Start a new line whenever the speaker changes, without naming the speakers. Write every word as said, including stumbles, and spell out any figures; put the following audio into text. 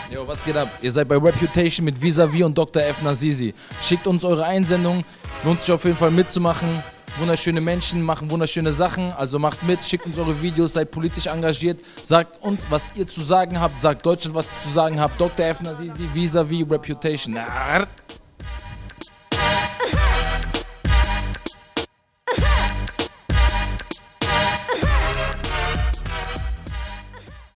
Jo, was geht ab? Ihr seid bei Reputation mit Visavi und Doktor F. Nazizi. Schickt uns eure Einsendungen, lohnt sich auf jeden Fall mitzumachen. Wunderschöne Menschen machen wunderschöne Sachen, also macht mit, schickt uns eure Videos, seid politisch engagiert, sagt uns, was ihr zu sagen habt, sagt Deutschland, was ihr zu sagen habt. Doktor F. Nazizi, Visavi, Reputation.